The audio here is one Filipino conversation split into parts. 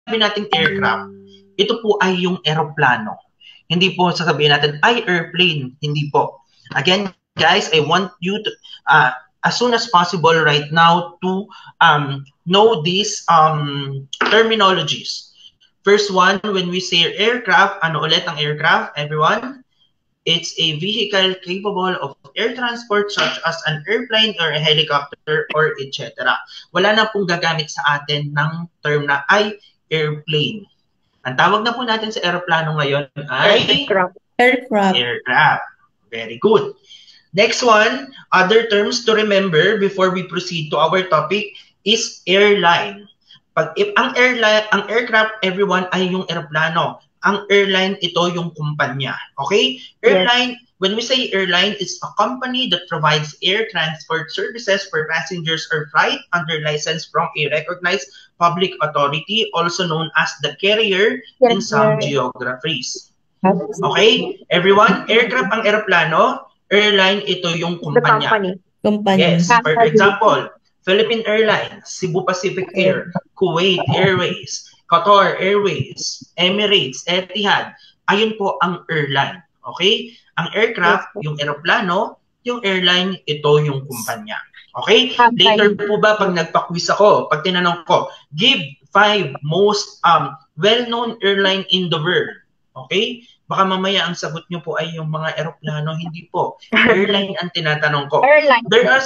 nating aircraft, ito po ay yung eroplano. Hindi po sasabihin natin, ay airplane. Hindi po. Again, guys, I want you to, as soon as possible right now to know these terminologies. First one, when we say aircraft, ano ulit ang aircraft, everyone? It's a vehicle capable of air transport such as an airplane or a helicopter or etc. Wala na pong gagamit sa atin ng term na ay airplane. Ang tawag na po natin sa aeroplano ngayon ay aircraft. Very good. Next one, other terms to remember before we proceed to our topic is airline. Ang aircraft, everyone, ay yung aeroplano. Ang airline, ito yung kumpanya. Okay? Airline, yes. When we say airline, it's a company that provides air transport services for passengers or flight under license from a recognized public authority, also known as the carrier in some geographies. Okay? Everyone, aircraft ang aeroplano, airline, ito yung kumpanya. Yes. For example, Philippine Airlines, Cebu Pacific Air, Kuwait Airways, Qatar Airways, Emirates, Etihad. Ayun po ang airline. Okay? Ang aircraft, yung aeroplano, yung airline, ito yung kumpanya. Okay? Later po ba pag nagpa-quiz ako, pag tinanong ko, give 5 most well-known airline in the world. Okay? Baka mamaya ang sagot nyo po ay yung mga aeroplano, hindi po. Airline ang tinatanong ko. Airline.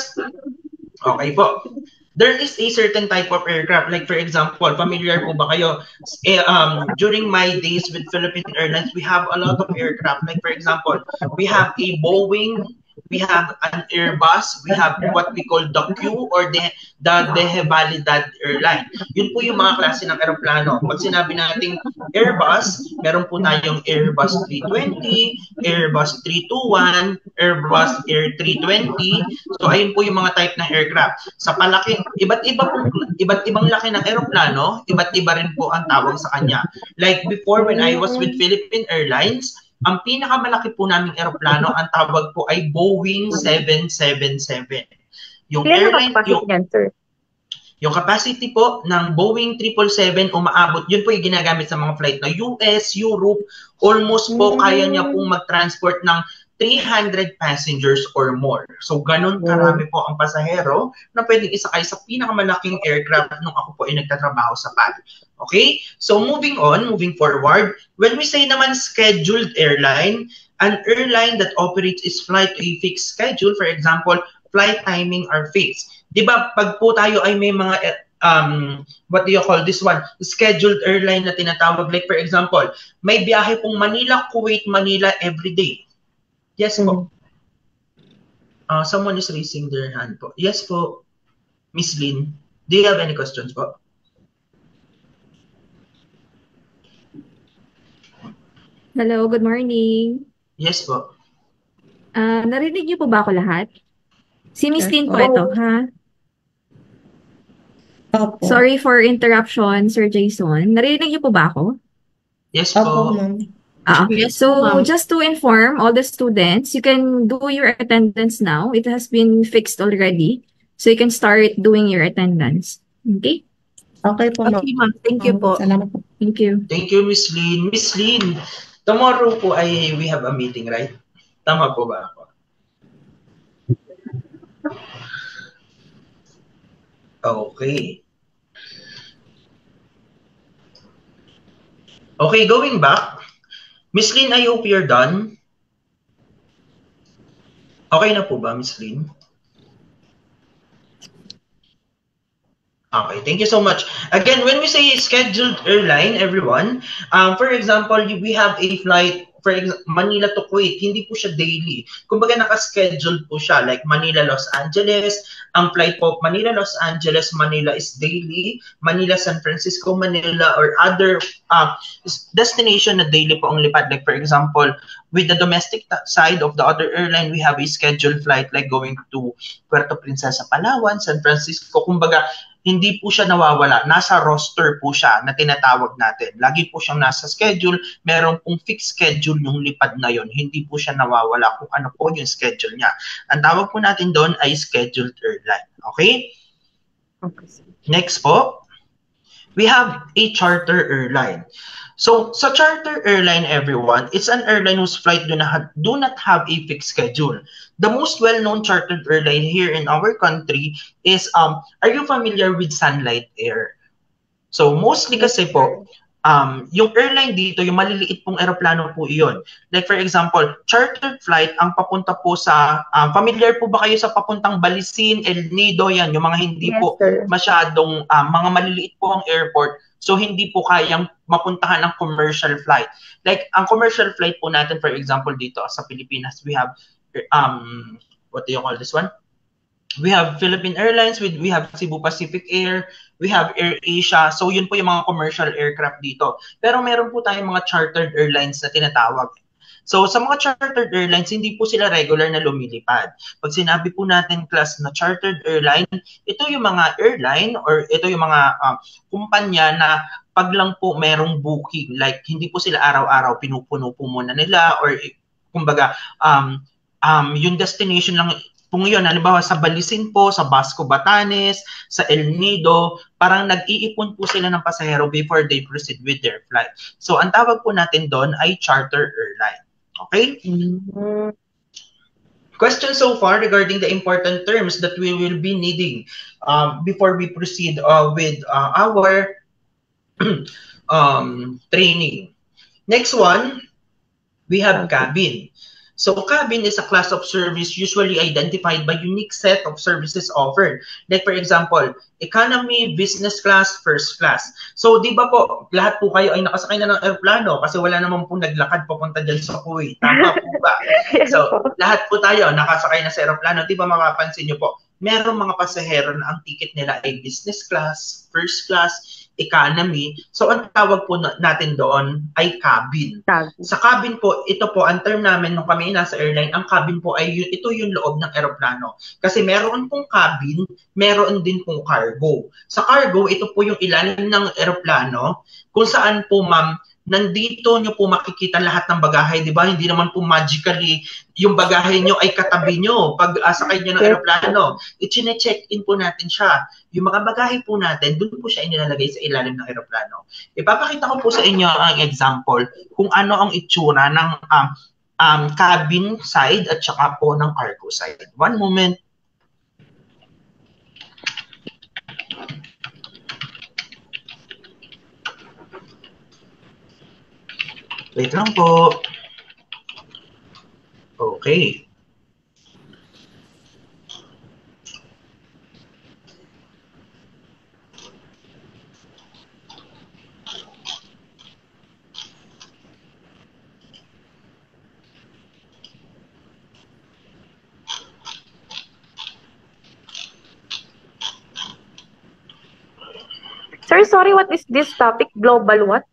Okay po. There is a certain type of aircraft. Like for example, familiar po ba kayo? During my days with Philippine Airlines, we have a lot of aircraft. Like for example, we have a Boeing, we have an Airbus, we have what we call the Q or the Validad airline. Yun po yung mga klase ng aeroplano. Pag sinabi nating Airbus, meron po tayong Airbus 320, Airbus 321, Airbus Air 320. So ayun po yung mga type ng aircraft. Sa palaki, iba't ibang laki ng aeroplano, iba't iba rin po ang tawag sa kanya. Like before when I was with Philippine Airlines, ang pinakamalaki po naming aeroplano, ang tawag po ay Boeing 777. Yung airline, yung capacity po ng Boeing 777 umaabot, yun po yung ginagamit sa mga flight na US, Europe, almost po kaya niya pong mag-transport ng 300 passengers or more. So, ganun karami po ang pasahero na pwedeng isakay sa pinakamalaking aircraft nung ako po ay nagtatrabaho sa PAL. Okay? So, moving forward, when we say naman scheduled airline, an airline that operates its flight to a fixed schedule, for example, flight timing are fixed. Di ba, pag po tayo ay may mga what do you call this one? Scheduled airline na tinatawag. Like for example, may biyahe pong Manila, Kuwait, Manila every day. Yes po. Someone is raising their hand po. Yes po. Miss Lynn, do you have any questions po? Hello, good morning. Yes po. Narinig niyo po ba ako lahat? Si Miss Lynn po ito, ha? Opo. Sorry for interruption, Sir Jason. Narinig niyo po ba ako? Yes po. Opo, ma'am. Okay. So, just to inform all the students, you can do your attendance now. It has been fixed already. So, you can start doing your attendance. Okay? Okay po, ma'am. Okay, ma'am. Thank you po. Salamat po. Thank you. Thank you, Miss Lynn. Miss Lynn, tomorrow po ay we have a meeting, right? Tama po ba ako? Okay. Okay, going back. Miss Lynn, I hope you're done. Okay na po ba, Miss Lynn? Okay, thank you so much. Again, when we say scheduled airline, everyone, for example, we have a flight, for example, Manila to Kuwait, hindi po siya daily. Kumbaga naka-scheduled po siya, like Manila, Los Angeles. Ang flight po, Manila, Los Angeles, Manila is daily. Manila, San Francisco, Manila, or other destination na daily po ang lipad. Like for example, with the domestic side of the other airline, we have a scheduled flight like going to Puerto Princesa, Palawan, San Francisco. Kumbaga, hindi po siya nawawala. Nasa roster po siya na tinatawag natin. Lagi po siyang nasa schedule. Meron pong fixed schedule yung lipad na yon. Hindi po siya nawawala kung ano po yung schedule niya. Ang tawag po natin doon ay scheduled airline. Okay? Okay. Next po. we have a charter airline. So, sa charter airline, everyone, it's an airline whose flight do not have a fixed schedule. The most well-known chartered airline here in our country is, are you familiar with Sunlight Air? So, mostly kasi po, yung airline dito, yung maliliit pong eroplano po iyon. Like for example, chartered flight, ang papunta po sa, familiar po ba kayo sa papuntang Balisin, El Nido, yan, yung mga hindi po masyadong, mga maliliit po ang airport, so hindi po kayang mapuntahan ng commercial flight. Like, ang commercial flight po natin, for example, dito sa Pilipinas, we have, what do you call this one? We have Philippine Airlines, we have Cebu Pacific Air, we have Air Asia. So yun po yung mga commercial aircraft dito. Pero meron po tayong mga chartered airlines na tinatawag. So sa mga chartered airlines, hindi po sila regular na lumilipad. Pag sinabi po natin, class, na chartered airline, ito yung mga airline or ito yung mga kumpanya na pag lang po merong booking, like hindi po sila araw-araw pinupuno po muna nila or kumbaga yung destination lang kung yun, halimbawa sa Balisin po, sa Basco Batanes, sa El Nido, parang nag-iipon po sila ng pasahero before they proceed with their flight. So, ang tawag po natin doon ay charter airline. Okay? Mm-hmm. Question so far regarding the important terms that we will be needing before we proceed with our training. Next one, we have cabin. So cabin is a class of service usually identified by unique set of services offered. Like for example, economy, business class, first class. So di ba po, lahat po kayo ay nakasakay na ng aeroplano kasi wala naman po naglakad papunta dyan sa Kuwait. Tama po ba? So lahat po tayo nakasakay na sa aeroplano. Di ba mapapansin nyo po, merong mga pasahero na ang ticket nila ay business class, first class, economy. So, ang tawag po natin doon ay cabin. Sa cabin po, ito po, ang term namin nung kami nasa airline, ang cabin po ay ito yung loob ng aeroplano. Kasi meron pong cabin, meron din pong cargo. Sa cargo, ito po yung ilalim ng aeroplano kung saan po, ma'am, nandito nyo po makikita lahat ng bagahe, di ba? Hindi naman po magically yung bagahe nyo ay katabi nyo pag sakay nyo ng aeroplano. I-check-in po natin siya. Yung mga bagahe po natin, doon po siya inilalagay sa ilalim ng aeroplano. Ipapakita ko po sa inyo ang example kung ano ang itsura ng cabin side at saka po ng cargo side. One moment. Wait lang po. Okay. Sir, sorry, what is this topic? Global what?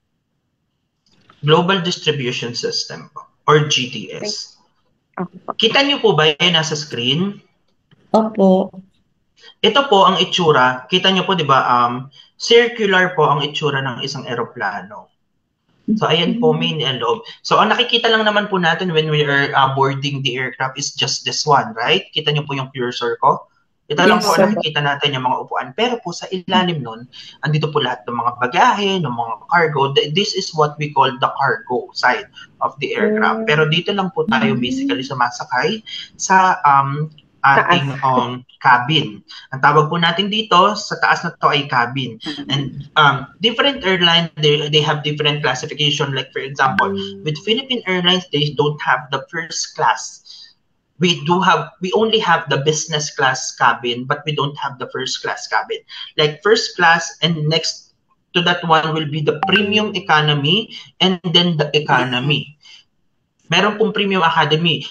Global Distribution System or GDS. Kita niyo po ba yan nasa screen? Opo. Ito po ang itsura. Kita niyo po, di ba, circular po ang itsura ng isang eroplano. So, ayan po, main and loob. So, ang nakikita lang naman po natin when we are boarding the aircraft is just this one, right? Kita niyo po yung cursor ko? Ito lang po nakikita natin yung mga upuan. Pero po sa ilalim nun, andito po lahat ng mga bagahe, ng mga cargo. This is what we call the cargo side of the aircraft. Pero dito lang po tayo basically sumasakay sa ating cabin. Ang tawag po natin dito, sa taas na to ay cabin. And different airlines, they have different classification. Like for example, with Philippine Airlines, they don't have the first class. We only have the business class cabin, but we don't have the first class cabin. Like first class and next to that one will be the premium economy and then the economy. Meron pong premium economy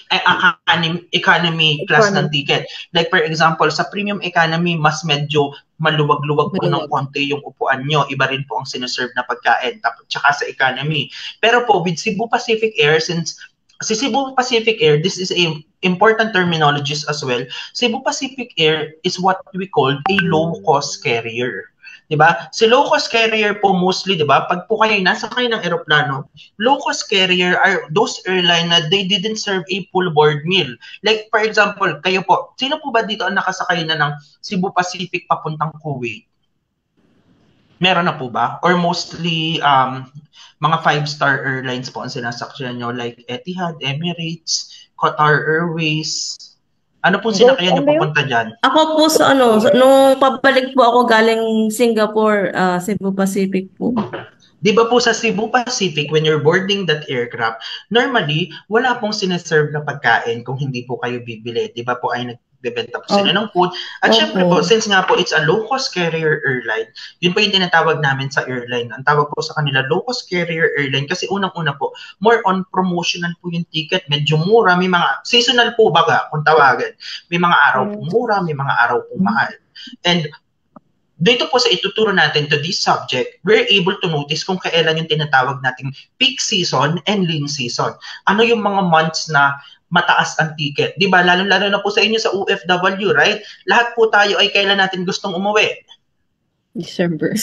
class ng ticket. Like for example, sa premium economy, mas medyo maluwag-luwag po ng konti yung upuan nyo. Iba rin po ang sineserve na pagkain. Tsaka sa economy. Pero po, with Cebu Pacific Air, since si Cebu Pacific Air, this is a important terminologies as well. Cebu Pacific Air is what we call a low-cost carrier. Diba? Si low-cost carrier po mostly, diba? Pag po kayo nasakay ng aeroplano, low-cost carrier are those airline na they didn't serve a full board meal. Like for example, kayo po, sino po ba dito ang nakasakay na ng Cebu Pacific papuntang Kuwait? Meron na po ba? Or mostly mga 5-star airlines po ang sinasakyan nyo like Etihad, Emirates, Qatar Airways. Ano po sinakyan nyo papunta dyan? Ako po nung pabalik po ako galing Singapore, Cebu Pacific po. Di ba po sa Cebu Pacific, when you're boarding that aircraft, normally, wala pong sineserve na pagkain kung hindi po kayo bibili. Di ba po ay nagbebenta po sila ng food. At syempre po, since nga po it's a low-cost carrier airline, yun po yung tinatawag namin sa airline. Ang tawag po sa kanila, low-cost carrier airline kasi unang-una po, more on promotional po yung ticket. Medyo mura, may mga seasonal po baga kung tawagan. May mga araw po mura, may mga araw po mahal. And dito po sa ituturo natin to this subject, we're able to notice kung kailan yung tinatawag nating peak season and lean season. Ano yung mga months na mataas ang ticket? Di ba? Lalo-lalo na po sa inyo sa OFW, right? Lahat po tayo ay kailan natin gustong umuwi? December.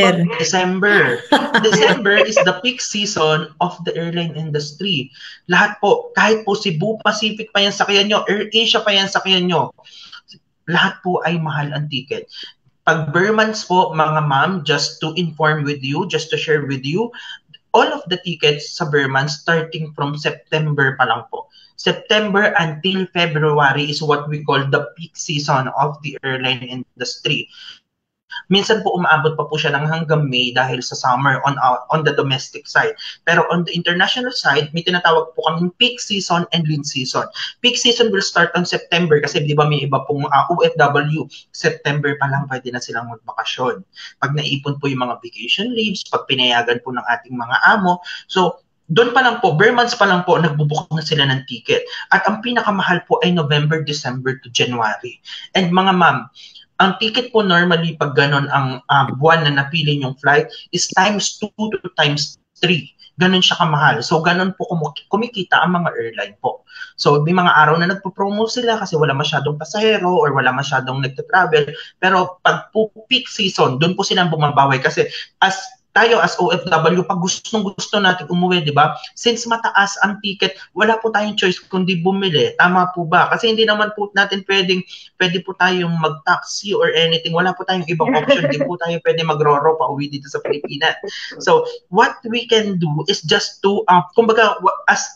December is the peak season of the airline industry. Lahat po, kahit po Cebu Pacific pa yan sakyan nyo, AirAsia pa yan sakyan nyo, lahat po ay mahal ang ticket. Pag Burmans po, mga ma'am, just to inform with you, just to share with you, all of the tickets sa Burmans starting from September pa lang po. September until February is what we call the peak season of the airline industry. Minsan po umaabot pa po siya ng hanggang May dahil sa summer on the domestic side. Pero on the international side, may tinatawag po kaming peak season and lean season. Peak season will start on September kasi di ba may iba pong OFW, September pa lang pwede na silang magbakasyon. Pag naipon po yung mga vacation leaves, pag pinayagan po ng ating mga amo. So, doon pa lang po, Burmans pa lang po, nagbubuk na sila ng ticket. At ang pinakamahal po ay November, December to January. And mga ma'am, ang ticket po normally pag ganon ang buwan na napili yung flight is times 2 to times 3. Ganon siya kamahal. So ganon po kumikita ang mga airline po. So may mga araw na nagpo-promo sila kasi wala masyadong pasahero or wala masyadong nagta-travel. Pero pag po peak season, doon po silang bumabawi kasi tayo as OFW, pag gusto natin umuwi, di ba? Since mataas ang ticket, wala po tayong choice kundi bumili. Tama po ba? Kasi hindi naman po natin pwede po tayong mag-taxi or anything. Wala po tayong ibang option. Hindi po tayo pwede mag-roro pa uwi dito sa Pilipinas. So, what we can do is just to, kumbaga, as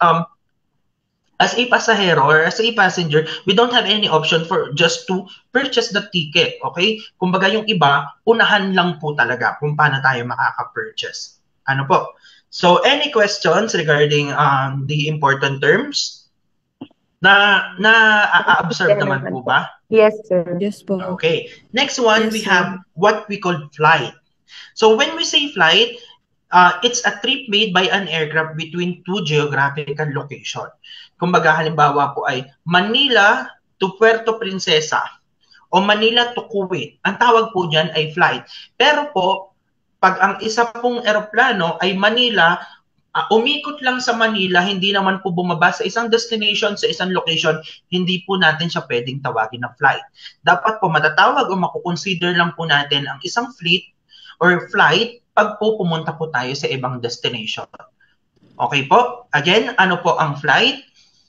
a pasahero or as a passenger, we don't have any option for just to purchase the ticket, okay? Kumbaga yung iba, unahan lang po talaga kung paano tayo makaka-purchase. Ano po? So, any questions regarding the important terms? Na-observe naman po ba? Yes, sir. Yes po. Okay. Next one, we have what we call flight. So, when we say flight, it's a trip made by an aircraft between two geographical locations. Kumbaga, halimbawa po ay Manila to Puerto Princesa o Manila to Kuwait. Ang tawag po dyan ay flight. Pero po, pag ang isa pong eroplano ay Manila, umikot lang sa Manila, hindi naman po bumaba sa isang destination, sa isang location, hindi po natin siya pwedeng tawagin na flight. Dapat po matatawag o makukonsider lang po natin ang isang fleet or flight pag po pumunta po tayo sa ibang destination. Okay po? Again, ano po ang flight?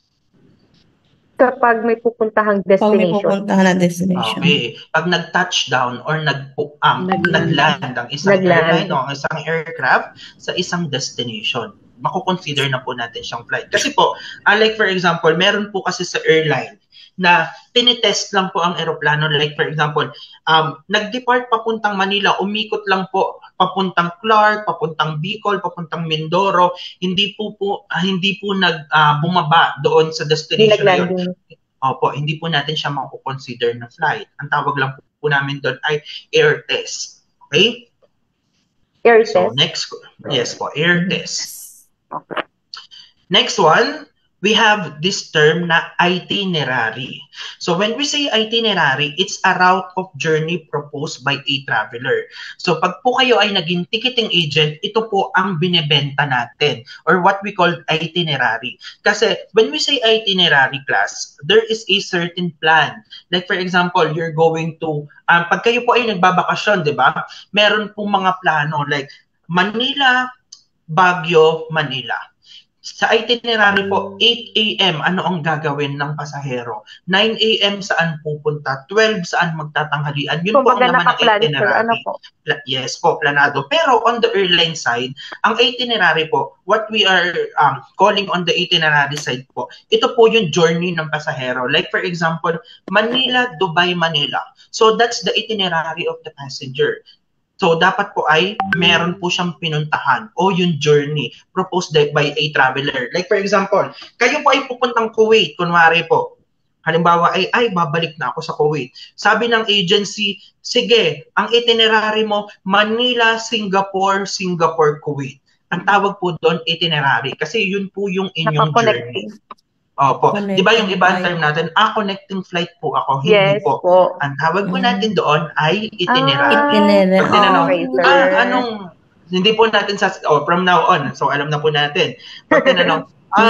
Kapag may pupuntahang destination. Okay. Pag nag-touchdown or nag-land ang isang airline o ang isang aircraft sa isang destination, makukonsider na po natin siyang flight. Kasi po, like for example, meron po kasi sa airline na tinitest lang po ang aeroplano. Like for example, nag-depart papuntang Manila, umikot lang po papuntang Clark, papuntang Bicol, papuntang Mindoro, hindi po bumaba doon sa destination na yun. Opo, hindi po natin siya makukonsider na flight. Ang tawag lang po namin doon ay air test. Okay? Air test? So next, yes po, air test. Next one, we have this term na itinerary. So when we say itinerary, it's a route of journey proposed by a traveler. So pag po kayo ay naging ticketing agent, ito po ang binebenta natin or what we call itinerary. Kasi when we say itinerary class, there is a certain plan. Like for example, you're going to, pag kayo po ay nagbabakasyon, di ba? Meron pong mga plano like Manila, Baguio, Manila. Sa itinerary po, 8 a.m. ano ang gagawin ng pasahero? 9 a.m. saan pupunta? 12 saan magtatanghalian? Yun po ang Kumbaga laman ng nakaplan, sir. itinerary. Ano po? Yes po, planado. Pero on the airline side, ang itinerary po, what we are calling on the itinerary side po, ito po yung journey ng pasahero. Like for example, Manila, Dubai, Manila. So that's the itinerary of the passenger. So, dapat po ay meron po siyang pinuntahan o yung journey proposed by a traveler. Like for example, kayo po ay pupuntang Kuwait, kunwari po. Halimbawa ay babalik na ako sa Kuwait. Sabi ng agency, sige, ang itinerary mo, Manila, Singapore, Singapore, Kuwait. Ang tawag po doon, itinerary. Kasi yun po yung inyong journey. Opo. Di ba yung iba ang term natin, connecting flight po ako. Hindi Yes po. po. Ang tawag po natin doon ay itinerary. Itinerary. Pag tinanong, Okay, sir. hindi po natin from now on, so alam na po natin. Pag tinanong,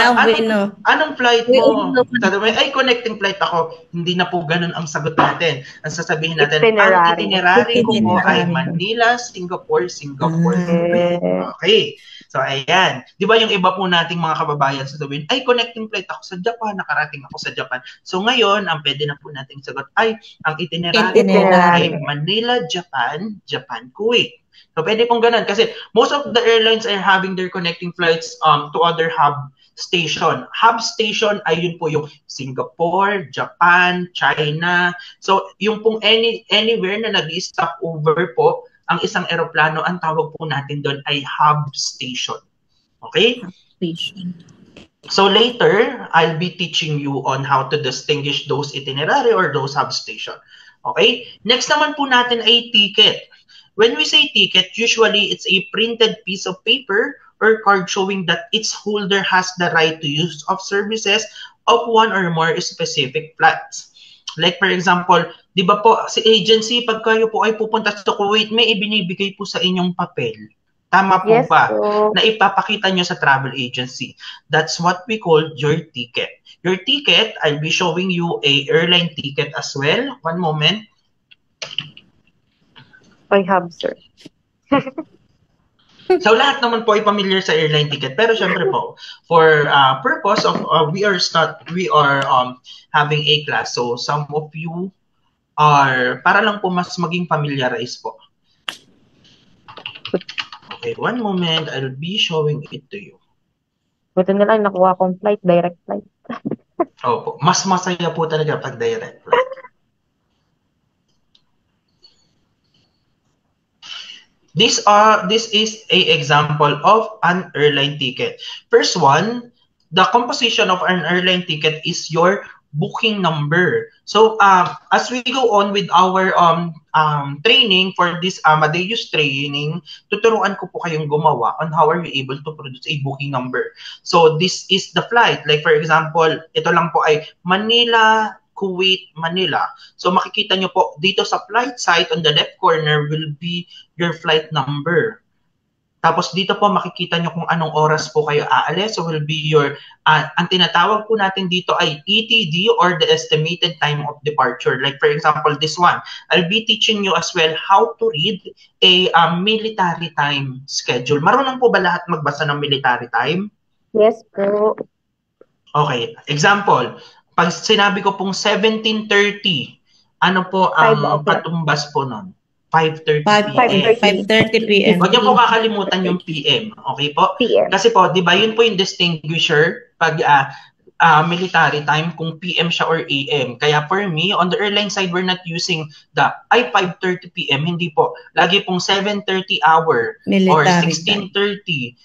anong flight mo? Sabi, connecting flight ako. Hindi na po ganun ang sagot natin. Ang sasabihin natin, ang itinerary ko po ay Manila, Singapore, Singapore. Okay. So, ayan. Di ba yung iba po nating mga kababayan sasabihin, connecting flight ako sa Japan, nakarating ako sa Japan. So, ngayon, ang pwede na po nating sagot ay, ang itinerary ko ay Manila, Japan, Japan, Kuwait. So, pwede pong ganun. Kasi most of the airlines are having their connecting flights to other hub station. Hub station ay yun po yung Singapore, Japan, China. So, yung pong anywhere na nag-stop over po, ang isang eroplano, ang tawag po natin doon ay hub station. Okay? Station. So later, I'll be teaching you on how to distinguish those itinerary or those hub station. Okay? Next naman po natin ay ticket. When we say ticket, usually it's a printed piece of paper or card showing that its holder has the right to use of services of one or more specific flights. Like for example, di ba po, si agency, pag kayo po ay pupunta sa Kuwait, may ibinibigay po sa inyong papel. Tama po Yes, ba? po. Na ipapakita nyo sa travel agency. That's what we call your ticket. Your ticket, I'll be showing you a airline ticket as well. One moment. I have, sir. So lahat naman po ay familiar sa airline ticket, pero syempre po for purpose of we are having a class, so some of you are para lang po mas maging familiarize po. Okay, one moment, I'll be showing it to you. Buti na lang nakuha kong flight, direct flight. Opo, mas masaya po talaga pag direct flight. This is a example of an airline ticket. First one, the composition of an airline ticket is your booking number. So as we go on with our training for this Amadeus training, tuturuan ko po kayong gumawa on how are you able to produce a booking number. So this is the flight. Like for example, ito lang po ay Manila, Kuwait, Manila. So makikita nyo po dito sa flight site on the left corner will be your flight number. Tapos dito po makikita nyo kung anong oras po kayo aalis. So will be your, ang tinatawag po natin dito ay ETD or the estimated time of departure. Like for example, this one. I'll be teaching you as well how to read a military time schedule. Marunong po ba lahat magbasa ng military time? Yes po. Okay, example. Pag sinabi ko pong 17:30, ano po ang katumbas po nun? 5:30 p.m. 5:30 p.m. Huwag niyo po kakalimutan yung PM. Okay po? PM. Kasi po, di ba, yun po yung distinguisher pag military time kung PM siya or AM. Kaya for me, on the airline side, we're not using the 5:30 p.m. Hindi po. Lagi pong 7:30 hour or 16:30.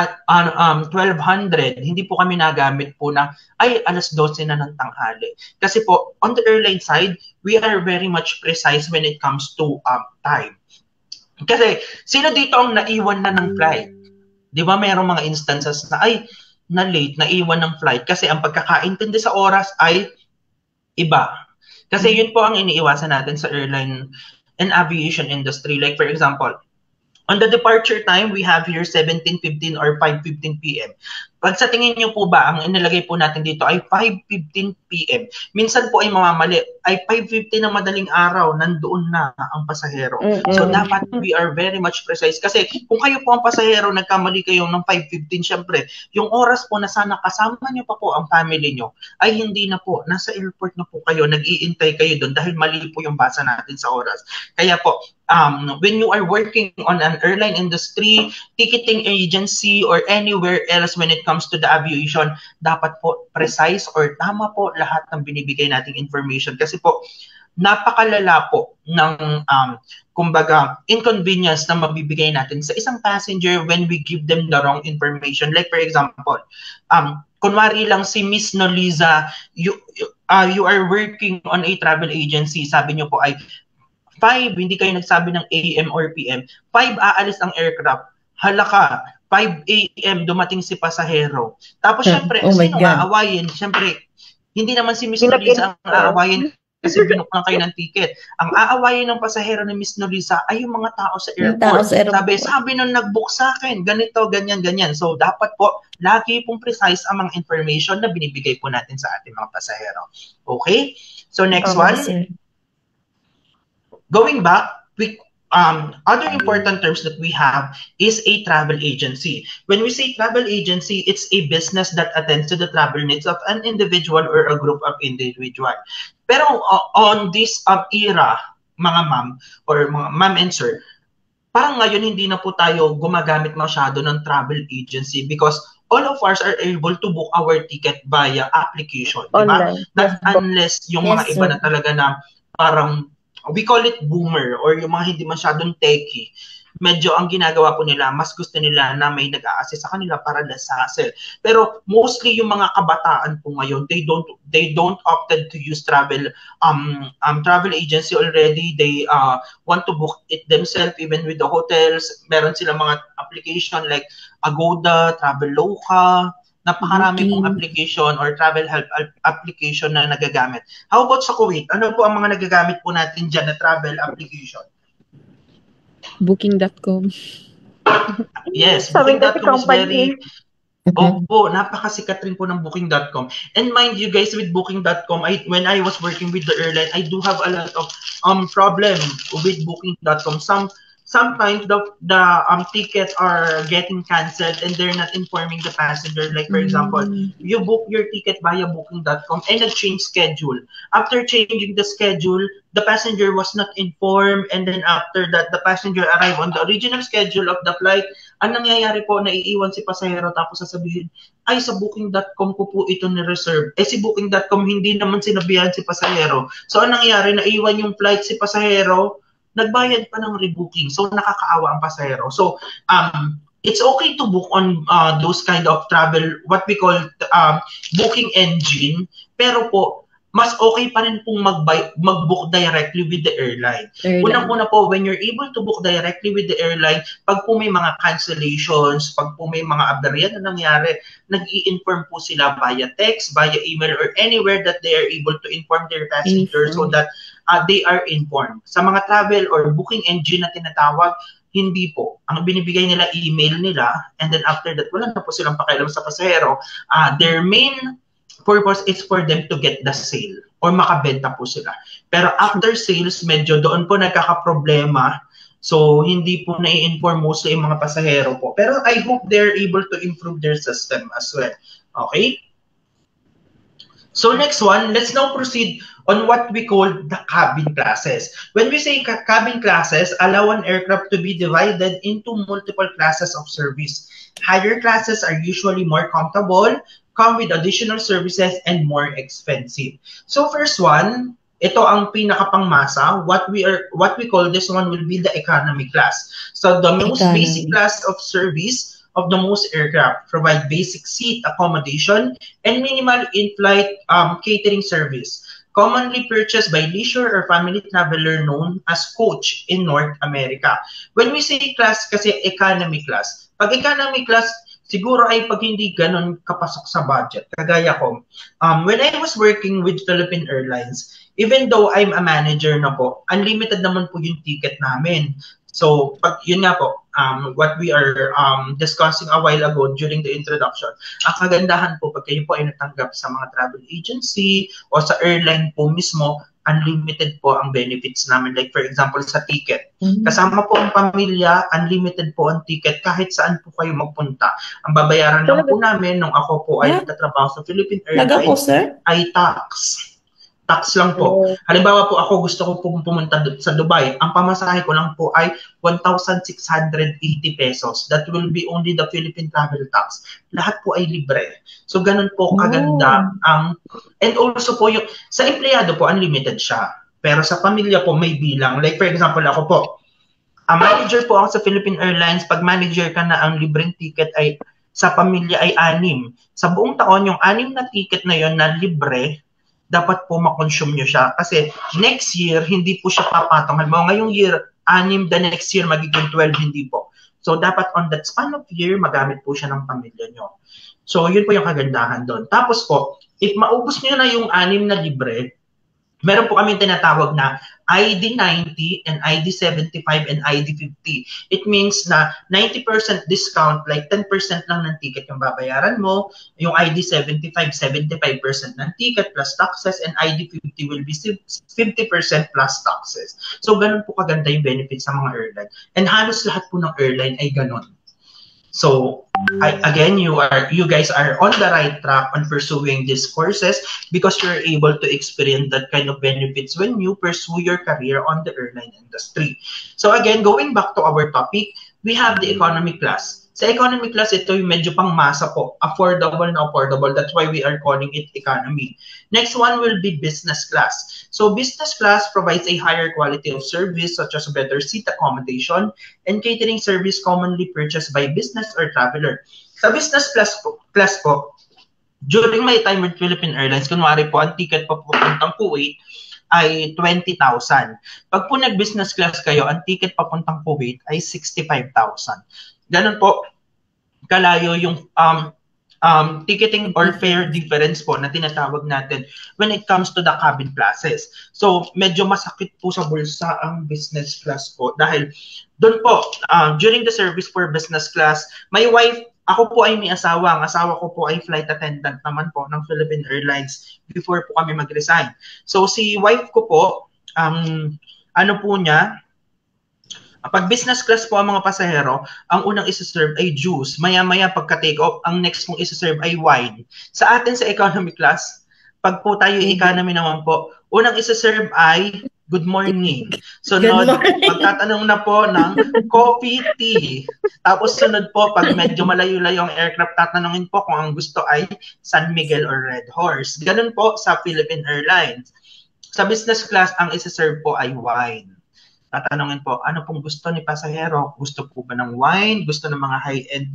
1200, hindi po kami nagamit po na alas 12 na ng tanghali. Kasi po, on the airline side, we are very much precise when it comes to time. Kasi, sino dito ang naiwan na ng flight? Di ba mayroong mga instances na na late, naiwan ng flight kasi ang pagkakaintindi sa oras ay iba. Kasi yun po ang iniiwasan natin sa airline and aviation industry. Like for example, on the departure time, we have here 17:15 or 5:15 p.m. Pag sa tingin niyo po ba, ang inilagay po natin dito ay 5:15 PM. Minsan po ay mamamali, ay 5:50 na madaling araw, nandoon na ang pasahero. So dapat we are very much precise. Kasi kung kayo po ang pasahero, nagkamali kayo ng 5:15, syempre, yung oras po na sana kasama niyo pa po ang family niyo, ay hindi na po. Nasa airport na po kayo, nag-iintay kayo doon dahil mali po yung basa natin sa oras. Kaya po, when you are working on an airline industry, ticketing agency, or anywhere else when it comes to the aviation, dapat po precise or tama po lahat ng binibigay nating information. Kasi po, napakalala po ng kumbaga inconvenience na mabibigay natin sa isang passenger when we give them the wrong information. Like for example, kunwari lang si Miss Noliza, you are working on a travel agency, sabi niyo po ay 5, hindi kayo nagsabi ng AM or PM. 5 aalis ang aircraft. Hala ka, 5 AM dumating si pasahero. Tapos syempre, sino aawayin? Syempre, hindi naman si Miss Noliza ang aawayin kasi binook lang kayo ng ticket. Ang aawayin ng pasahero ni Miss Noliza ay yung mga tao sa airport. Sabi nung nag-book sa akin, ganito, ganyan, ganyan. So, dapat po, lagi pong precise ang mga information na binibigay po natin sa ating mga pasahero. Okay? So, next one. Going back, other important terms that we have is a travel agency. When we say travel agency, it's a business that attends to the travel needs of an individual or a group of individual. Pero on this era, mga ma'am or mga ma'am and sir, parang ngayon hindi na po tayo gumagamit masyado ng travel agency because all of us are able to book our ticket via application. Diba? Not unless yung mga iba na talaga na parang we call it boomer or yung mga hindi masyadong techie, medyo ang ginagawa po nila, mas gusto nila na may nag-a-assist sa kanila para less hassle. Pero mostly yung mga kabataan po ngayon, they don't opted to use travel agency already. They want to book it themselves even with the hotels. Meron silang mga application like Agoda, Traveloka, napakarami pong application or travel help application na nagagamit. How about sa Kuwait? Ano po ang mga nagagamit po natin dyan na travel application? Booking.com. Yes, Booking.com is very... Opo, napakasikat rin po ng Booking.com. And mind you guys, with Booking.com, when I was working with the airline, I do have a lot of problem with Booking.com. Sometimes the tickets are getting canceled and they're not informing the passenger. Like for example, you book your ticket via Booking.com and nag-change schedule. After changing the schedule, the passenger was not informed, and then after that, the passenger arrived on the original schedule of the flight. Ang nangyayari po, naiiwan si pasahero tapos sasabihin, ay sa Booking.com ko po ito ni-reserve. Si Booking.com hindi naman sinabihan si pasahero. So ang nangyayari, naiwan yung flight si pasahero, nagbayad pa ng rebooking. So, nakakaawa ang pasahero. So, it's okay to book on those kind of travel, what we call booking engine. Pero po, mas okay pa rin pong mag-book directly with the airline. Unang-una po, when you're able to book directly with the airline, pag po may mga cancellations, pag po may mga aberya na nangyari, nag-i-inform po sila via text, via email, or anywhere that they are able to inform their passengers so that they are informed. Sa mga travel or booking engine na tinatawag, hindi po. Ang binibigay nila, email nila, and then after that, wala na po silang pakialam sa pasahero. Their main purpose is for them to get the sale or makabenta po sila. Pero after sales, medyo doon po nagkakaproblema. So, hindi po na-inform mostly yung mga pasahero po. Pero I hope they're able to improve their system as well. Okay? So, next one, let's now proceed on what we call the cabin classes. When we say cabin classes, allow an aircraft to be divided into multiple classes of service. Higher classes are usually more comfortable, come with additional services, and more expensive. So first one, ito ang pinakapangmasa. What we call this one will be the economy class. So the most basic class of service of the most aircraft provide basic seat accommodation and minimal in-flight catering service, commonly purchased by leisure or family traveler known as coach in North America. When we say class kasi economy class, pag economy class, siguro ay pag hindi ganun kapasok sa budget. Kagaya ko, when I was working with Philippine Airlines, even though I'm a manager na po, unlimited naman po yung ticket namin. So, yun nga po, what we are discussing a while ago during the introduction, ang kagandahan po pag kayo po ay natanggap sa mga travel agency o sa airline po mismo, unlimited po ang benefits namin. Like for example, sa ticket. Kasama po ang pamilya, unlimited po ang ticket kahit saan po kayo magpunta. Ang babayaran lang po namin nung ako po ay nagtatrabaho sa Philippine Airlines ay tax. Tax lang po. Halimbawa po ako gusto ko pong pumunta sa Dubai. Ang pamasahe ko lang po ay 1,680 pesos. That will be only the Philippine travel tax. Lahat po ay libre. So ganun po kaganda ang and also po yung sa empleyado po unlimited siya. Pero sa pamilya po may bilang. Like for example ako po. Ang manager po ako sa Philippine Airlines, pag manager ka na ang libreng ticket ay sa pamilya ay 6. Sa buong taon yung 6 na ticket na yon na libre dapat po makonsume nyo siya. Kasi next year, hindi po siya papatong. Halimbawa, ngayong year, 6, the next year, magiging 12, hindi po. So, dapat on that span of year, magamit po siya ng pamilya nyo. So, yun po yung kagandahan doon. Tapos po, if maubos nyo na yung 6 na libre, meron po kami tinatawag na ID 90 and ID 75 and ID 50. It means na 90% discount, like 10% lang ng ticket yung babayaran mo. Yung ID 75, 75% ng ticket plus taxes, and ID 50 will be 50% plus taxes. So, ganun po kaganda yung benefits sa mga airline. And halos lahat po ng airline ay ganun. So, again, you guys are on the right track on pursuing these courses because you're able to experience that kind of benefits when you pursue your career on the airline industry. So again, going back to our topic, we have the economy class. Sa economy class, ito yung medyo pang masa po. Affordable na affordable. That's why we are calling it economy. Next one will be business class. So business class provides a higher quality of service such as better seat accommodation and catering service commonly purchased by business or traveler. Sa business class po, during my time with Philippine Airlines, kunwari po, ang ticket po papuntang Kuwait ay 20,000. Pag po nag-business class kayo, ang ticket papuntang Kuwait ay 65,000. Ganun po, kalayo yung ticketing or fare difference po na tinatawag natin when it comes to the cabin classes. So, medyo masakit po sa bulsa ang business class po dahil doon po, during the service for business class, my wife, ako po ay may asawa. Ang asawa ko po ay flight attendant naman po ng Philippine Airlines before po kami mag-resign. So, si wife ko po, ano po niya, pag business class po ang mga pasahero, ang unang isa-serve ay juice. Maya-maya pagka-take off, ang next mong isa-serve ay wine. Sa atin sa economy class, pag po tayo economy naman po, unang isa-serve ay good morning. Sunod, pagtatanong na po ng coffee, tea. Tapos sunod po, pag medyo malayo-layo ang aircraft, tatanungin po kung ang gusto ay San Miguel or Red Horse. Ganun po sa Philippine Airlines. Sa business class, ang isa-serve po ay wine. Tatanungin po, ano pong gusto ni pasahero? Gusto po ba ng wine? Gusto ng mga high-end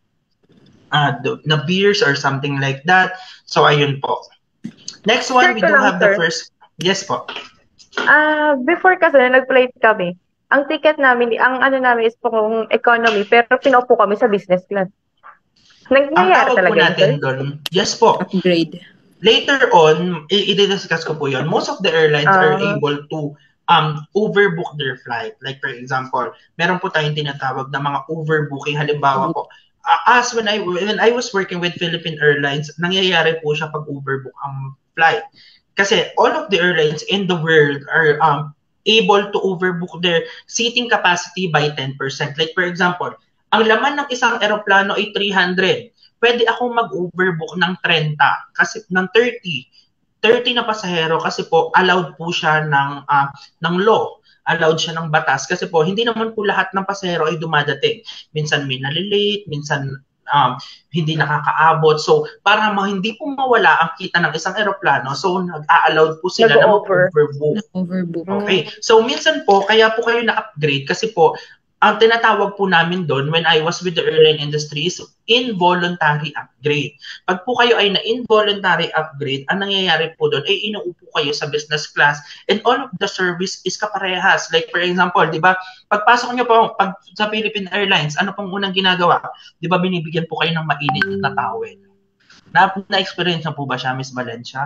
na beers or something like that? So, ayun po. Next one, we do have the first. Yes po. Before kasi, nag-flight kami. Ang ticket namin, ang ano namin is pong economy, pero pinaupo kami sa business class. Nangyayari talaga po natin doon. Yes po. Upgrade. Later on, i-discuss ko po yun. Most of the airlines are able to overbook their flight. Like for example, meron po tayong tinatawag na mga overbooking. Halimbawa po, as when I was working with Philippine Airlines, nangyayari po siya pag overbook ang flight. Kasi all of the airlines in the world are able to overbook their seating capacity by 10%. Like for example, ang laman ng isang eroplano ay 300. Pwede akong mag-overbook ng 30 kasi ng 30 na pasahero kasi po allowed po siya ng law, allowed siya ng batas kasi po hindi naman po lahat ng pasahero ay dumadating. Minsan may nalilate, minsan hindi nakakaabot. So para hindi po mawala ang kita ng isang eroplano, so nag-a-allowed po sila na mag-overbook. Okay. So minsan po kaya po kayo na-upgrade kasi po ang tinatawag po namin doon when I was with the airline industry is involuntary upgrade. Pag po kayo ay na-involuntary upgrade, ang nangyayari po doon ay inuupo kayo sa business class and all of the service is kaparehas. Like for example, di ba, pagpasok nyo po sa Philippine Airlines, ano pong unang ginagawa? Di ba binibigyan po kayo ng mainit na towel? Na-experience na po ba siya, Miss Valencia?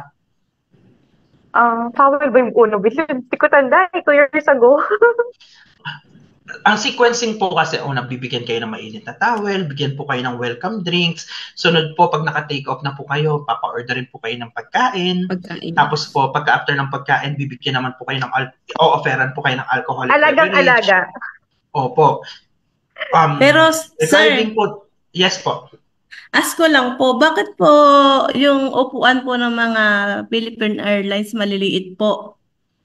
Towel ba yung uno? Hindi ko tanda, 2 years ago. Ang sequencing po kasi, una, bibigyan kayo ng mainit na towel, bigyan po kayo ng welcome drinks. Sunod po, pag naka-take off na po kayo, papa-orderin po kayo ng pagkain. Pagkain. Tapos po, pagka-after ng pagkain, bibigyan naman po kayo ng, o-offeran po kayo ng alcoholic beverage. Alagang-alaga. Opo. Pero, regarding sir, po, yes po. ask ko lang po, bakit po yung upuan po ng mga Philippine Airlines maliliit po?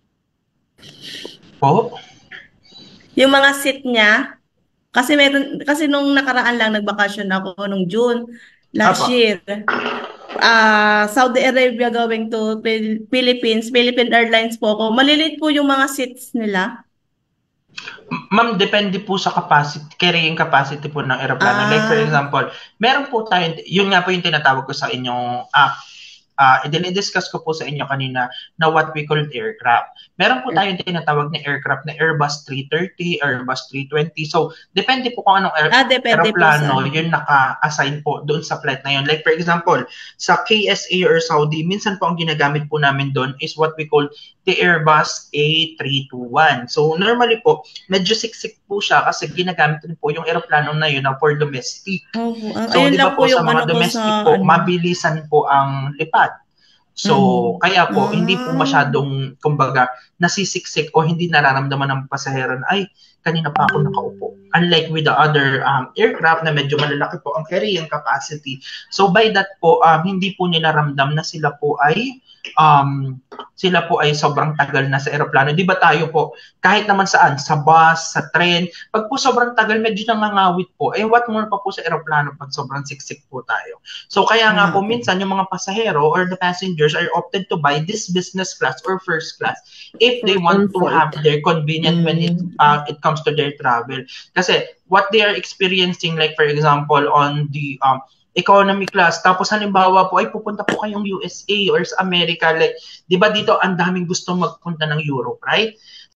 Po? Yung mga seat niya, kasi nung nakaraan lang nagbakasyon ako nung June last Apa. year. Saudi Arabia going to Philippines, Philippine Airlines po ako. Maliliit po yung mga seats nila. Ma'am, depende po sa carrying capacity po ng aeroplano. Like for example, meron po tayo, yun nga po yung tinatawag ko sa inyong dinidiscuss ko po sa inyo kanina na what we call aircraft. Meron po tayong tinatawag na aircraft na Airbus 330, Airbus 320. So, depende po kung anong aeroplano yun naka-assign po doon sa flight na yun. Like for example, sa KSA or Saudi, minsan po ang ginagamit po namin doon is what we call the Airbus A321. So, normally po, medyo siksik po siya kasi ginagamit din po yung aeroplano na yun na for domestic. So, di ba po sa mga domestic po, mabilisan po ang lipad. So, kaya po, hindi po masyadong, kumbaga, nasisiksik o hindi nararamdaman ng pasahero na, ay, kanina pa ako nakaupo. Unlike with the other aircraft na medyo malalaki po ang carrying capacity. So, by that po, hindi po nila ramdam na sila po ay sobrang tagal na sa aeroplano. Di ba tayo po, kahit naman saan, sa bus, sa train, pag po sobrang tagal, medyo nangangawit po. Eh, what more pa po sa aeroplano pag sobrang siksik po tayo. So, kaya nga po, minsan, yung mga pasahero or the passengers are opted to buy this business class or first class if they want to have their convenient when it comes to their travel. Kasi, what they are experiencing, like for example, on the economy class, tapos halimbawa po ay pupunta po kayong USA or sa America, like 'di ba dito ang daming gustong magpunta ng Europe, right?